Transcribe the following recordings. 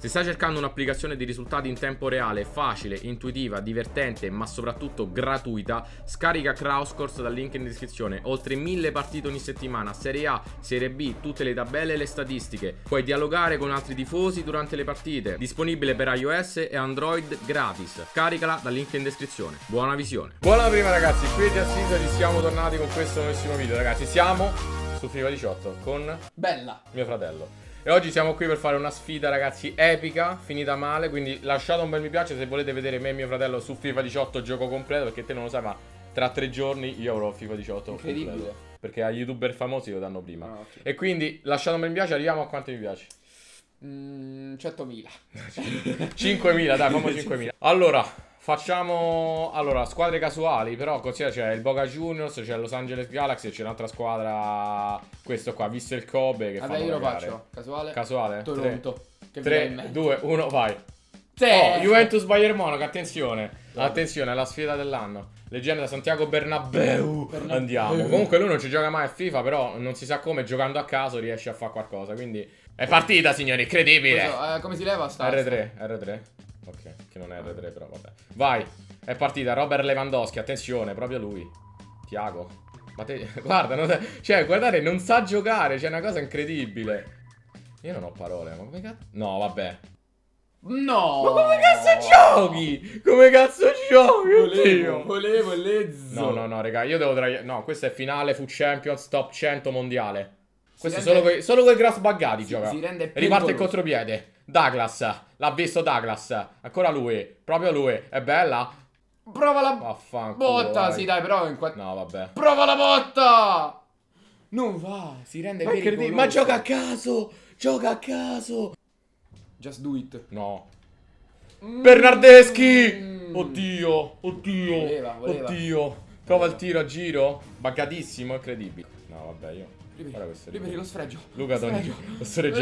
Se stai cercando un'applicazione di risultati in tempo reale, facile, intuitiva, divertente, ma soprattutto gratuita, scarica Crash Course dal link in descrizione. Oltre 1000 partite ogni settimana, Serie A, Serie B, tutte le tabelle e le statistiche. Puoi dialogare con altri tifosi durante le partite. Disponibile per iOS e Android gratis. Caricala dal link in descrizione. Buona visione. Buona prima ragazzi, qui di Assiso ci siamo tornati con questo nuovissimo video. Ragazzi, siamo su FIFA 18 con Bella, mio fratello. E oggi siamo qui per fare una sfida ragazzi epica, finita male, quindi lasciate un bel mi piace se volete vedere me e mio fratello su FIFA 18 gioco completo, perché te non lo sai ma tra 3 giorni io avrò FIFA 18 incredibile completo, perché agli youtuber famosi lo danno prima. Ah, okay. E quindi lasciate un bel mi piace, arriviamo a quanti mi piace? 100.000 5.000, dai, famo 5.000. Allora, facciamo squadre casuali, però considera c'è il Boca Juniors, c'è il Los Angeles Galaxy e c'è un'altra squadra, questo qua, visto il Kobe che vabbè, fanno io lo cagare. faccio, casuale. Casuale? Toronto. 3, 2, 1, vai. Sì. Oh, Juventus Bayern Monaco, attenzione. Attenzione, è la sfida dell'anno. Leggenda da Santiago Bernabéu. Andiamo. Comunque lui non ci gioca mai a FIFA, però non si sa come, giocando a caso riesce a fare qualcosa. Quindi è partita, signori, incredibile. Come si leva sta? R3. Ok, che non è R3 però, vabbè. Vai, è partita. Robert Lewandowski, attenzione, proprio lui. Thiago. Ma te, guarda, cioè, guardate, non sa giocare, c'è una cosa incredibile. Io non ho parole, ma come cazzo? No, vabbè. No! Ma come cazzo giochi? Come cazzo giochi? Volevo lezzo. No, raga, io devo no, questo è finale Foot Champions Top 100 mondiale. Questo è solo con i grass buggati gioca. Si rende Riparte il contropiede. Douglas, l'ha visto Douglas. Ancora lui, proprio lui. È bella? Prova la Vaffanculo, botta, vai. sì dai, però No, vabbè. prova la botta! Non va, si rende pericoloso. Ma gioca a caso! Gioca a caso! Just do it. No. Bernardeschi! Oddio. Voleva. Oddio. Prova il tiro a giro. Buggatissimo, incredibile. No, vabbè, io. Guarda questo. Riberi lo sfregio. Luca Toni. L'ho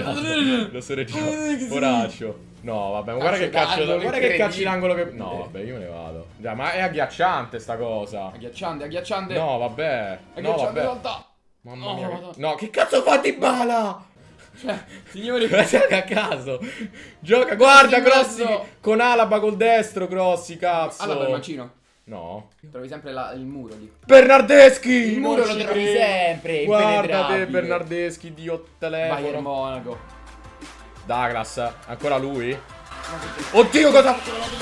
soreggiato. Poraccio. No, vabbè, ma guarda che calcio. Guarda che calci l'angolo che. No, vabbè, io me ne vado. Dai, ma è agghiacciante sta cosa. Agghiacciante. No, vabbè. No, vabbè. In realtà. Mamma mia. No, che cazzo fa Dybala? Cioè, signori, Gioca a caso. Gioca, guarda Crossi con Alaba col destro, Crossi, cazzo. Alaba il mancino. No. Trovi sempre il muro lì. Bernardeschi! Il muro lo trovi sempre. Guarda te Bernardeschi, Dio telefono. Bayern Monaco. Douglas, ancora lui? Oddio, cosa?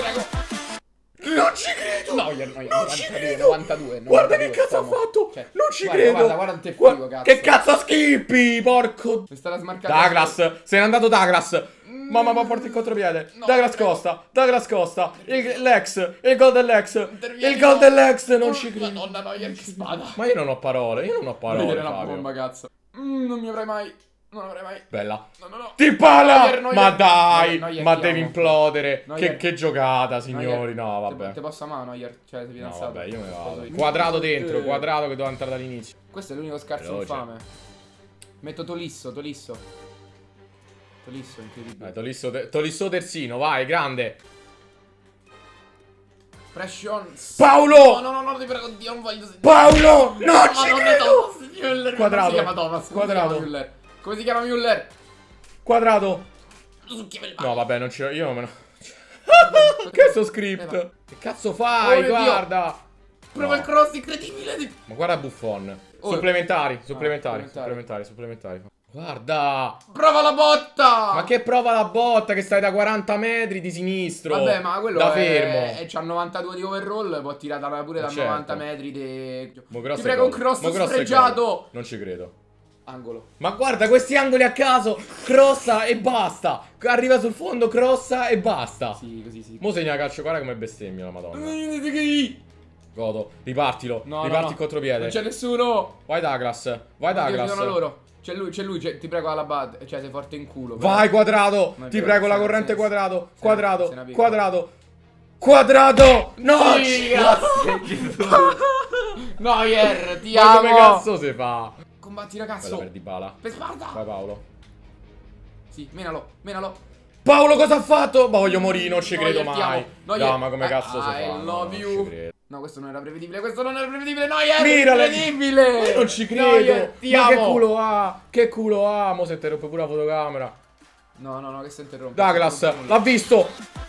Non ci credo! No, non ci credo! 92, guarda che cazzo ha fatto! Cioè, non ci credo! Guarda te figo, cazzo. Che cazzo schippi, porco! Mi sta la smarcata. Douglas, se n'è andato Douglas! Mamma, ma porta il contropiede! No, Douglas Costa! Il gol dell'ex! Non ci credo! Madonna, Neuer, che spada! Ma io non ho parole, Neuer è una Fabio. bomba, cazzo. Non mi avrei mai. Non avrei mai. Bella. No. Dybala! Neuer. Ma dai! Neuer, Ma ti devi amo. implodere! Neuer. Che giocata, signori! Neuer, No, vabbè. Te posso amare, Neuer. Cioè, sei No, fidanzato. vabbè, io me ne vado. Sposo io. Quadrato dentro, quadrato che doveva entrare dall'inizio. Questo è l'unico scarso Veloce. infame. Metto Tolisso, incredibile. Tolisso terzino, vai, grande. Pressure. Paolo! No, ti prego, Dio, non voglio. Paolo! Non ci credo! Müller. Quadrato. Come si chiama Thomas? Come si chiama Müller? Quadrato. No, vabbè, non ci... Io non me lo... Che sto script? Che cazzo fai? Oh, mio Dio. Guarda. Prova il cross incredibile. Ma guarda Buffon. Oh. Supplementari. Guarda. Prova la botta. Ma che prova la botta che stai da 40 metri di sinistro. Vabbè, ma quello da è fermo. c'ha 92 di overall, può tirare pure da certo. 90 metri Ti Ti prego, un cross sfregiato. Non ci credo. Angolo. Ma guarda questi angoli a caso. Crossa e basta. Arriva sul fondo, crossa e basta. Sì, così sì. Mo segna calcio, guarda come bestemmia la madonna. Godo, ripartilo. No, Riparti no. il contropiede. Non c'è nessuno. Vai Douglas. Vai Douglas. Sono loro. C'è lui, ti prego alla bad. Cioè sei forte in culo. Vai Quadrato. Non è Ti vero, prego la se- corrente se- Quadrato. se- Quadrato. se ne pica. Quadrato. Quadrato. No. Sì, Neuer, ti Ma come amo. cazzo si fa? Combatti Bella ragazzo. per Dybala. Per Sparta. Vai Paolo. Sì, menalo. Paolo cosa ha fatto? Ma voglio morire, non ci Neuer, credo ti mai. amo. Neuer. No, ma come cazzo si fa? I No, love non you. ci credo. No, questo non era prevedibile, Neuer, Mirala. incredibile. Io non ci credo. Neuer, ti Ma amo. che culo ha? Che culo ha? Mo se te rompe pure la fotocamera. No, no, no, che sto interrompendo. Douglas, l'ha visto.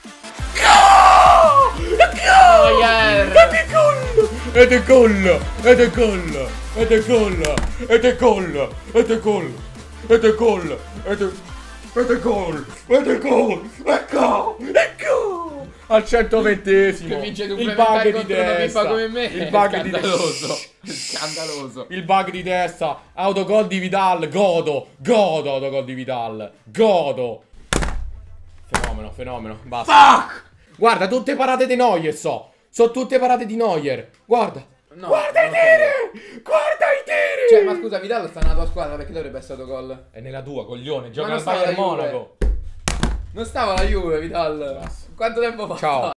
Neuer! Ed è gol! Ed è gol! Ed è gol! Ed è gol! Ed è gol! Ed è gol! Ed è gol! Ed è gol! Ecco! Ecco! Al 120esimo Che vince il supplementari bug di contro una testa. pippa come me. Il bug di Scandaloso. testa. Scandaloso. Il bug di testa. Autogol di Vidal. Godo. Godo autogol di Vidal. Godo. Fenomeno, fenomeno. Basta. Fuck! Guarda, tutte parate di Neuer so. So tutte parate di Neuer. Guarda. No, Guarda i non tiri! Guarda i tiri! Cioè, ma scusa, Vidal sta nella tua squadra, perché dovrebbe essere autogol? È nella tua, coglione. Gioca non al stava Bayern la Juve. Monaco. Non stava la Juve, Vidal. Basta. Quanto tempo fa? Ciao.